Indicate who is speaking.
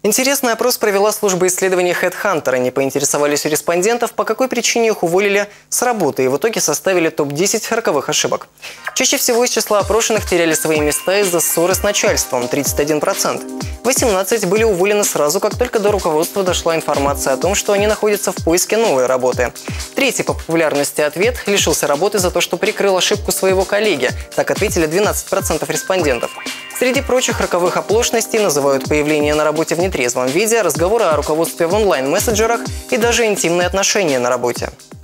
Speaker 1: Интересный опрос провела служба исследований HeadHunter. Они поинтересовались у респондентов, по какой причине их уволили с работы, и в итоге составили топ-10 роковых ошибок. Чаще всего из числа опрошенных теряли свои места из-за ссоры с начальством – 31%. 18 были уволены сразу, как только до руководства дошла информация о том, что они находятся в поиске новой работы. Третий по популярности ответ – лишился работы за то, что прикрыл ошибку своего коллеги. Так ответили 12% респондентов. Среди прочих роковых оплошностей называют появление на работе в нетрезвом виде, разговоры о руководстве в онлайн-мессенджерах и даже интимные отношения на работе.